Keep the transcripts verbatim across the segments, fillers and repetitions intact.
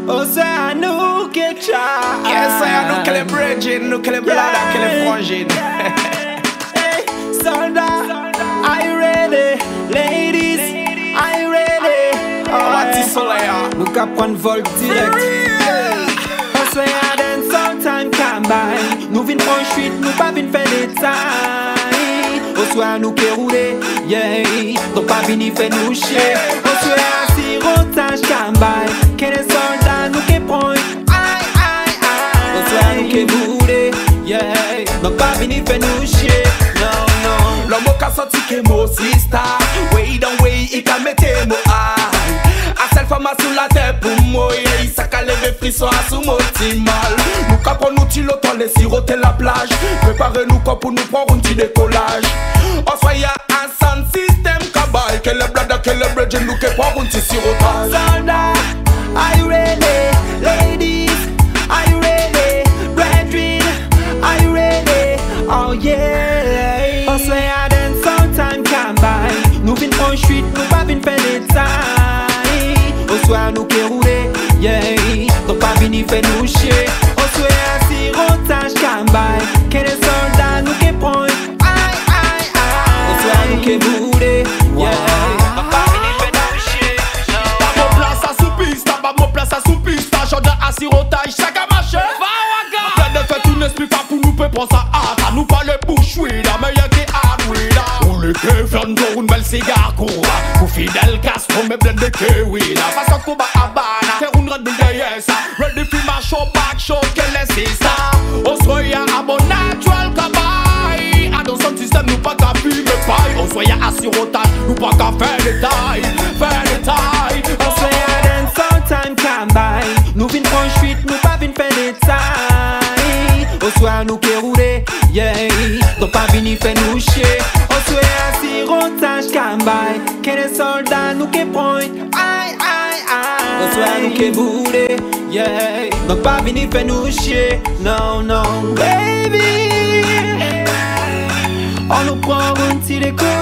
Oh, c'est à nous que tcha. Yes, c'est à nous que les bridges, nous que les bladas, que les frangines. Hey, soldat, are you ready? Ladies, are you ready? Oh, Mati Soleil. Nous qu'à prendre vol direct. On se à dance sometime come by. Nous vin prendre street, nous pas vin faire des tailles. On soit nous qui rouler, yeah. Donc pas vini faire nous chier. On se à sirotage come by. Que les soldats nous qui prennent. Aïe, aïe, aïe. On soit nous qui rouler, yeah. Donc pas vini faire nous chier. Non, non. L'homme qui a senti que moi sister. Way down way, il a metté moi high. A celle femme sous la tête pour moi. Il s'est calé les frissons à sous mon mal. Nous capons nous tire l'automne, les siroter la plage. Préparez-nous quoi pour nous prendre un petit décollage. On soit y'a un sound system cabal. Que le blada, que le bridge, nous qui prend un petit sirotage. Soldat, are you ready? Ladies, are you ready? Brethren, are you ready? Oh yeah. On se à dance sometime come by. Nous vin prendre street, nous pas vin faire des tailles. On soit nous qui rouler, yeah. Donc pas vini faire nous chier. On soit à sirotage come by. Que les soldats nous qui prennent. Aïe, aïe, aïe. On soit nous qui rouler, yeah. Donc pas vini faire nous chier. T'as mon place à sous-piste, t'as mon place à sous-piste. T'as genre à sirotage, chaque à marcher. Va de fait tout n'explique pas pour nous peut prendre ça à ta nous pas le bouche, oui, la meilleure qui a oui là. On le que faire une belle cigare qu'on va. Pour Fidel Castro, mais blende de que oui là. Façon qu'on va à Bana, t'es une grande de yes. Ready for my show, back show, qu'elle est ça. On soit y'a à mon natural cabaye. À dans son système, nous pas qu'à fumer paille. On soit y'a à sirotage, nous pas qu'à faire des tailles. Faire des tailles. On se à dance sometime come by. Nous vin prendre street, nous pas vin faire des tailles. On soit nous qui rouler, yeah. Donc pas vini faire nous chier. On soit à sirotage come by. Que les soldats nous qui prennent. Aïe, aïe, aïe. On soit nous qui rouler, yeah. Donc pas vini faire nous chier. Non, non, baby. On nous prend un petit décollage.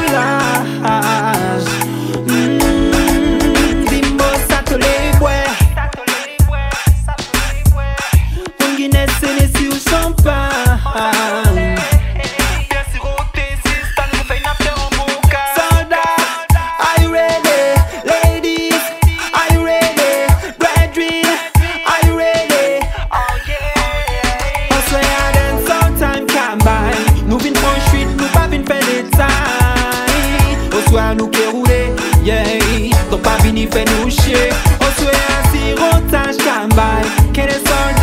Mm, dis-moi ça te les bois. Ton Guinness c'est les si ou champagne. Soldat, are you ready? Ladies, are you ready? Brethren, are you ready? Oh yeah. On se à dance sometime come by. Nous vin prendre street, nous pas vin faire des tailles. On soit nous qui rouler, yeah. Donc pas vini faire nous chier. On soit à sirotage come by. Que les soldats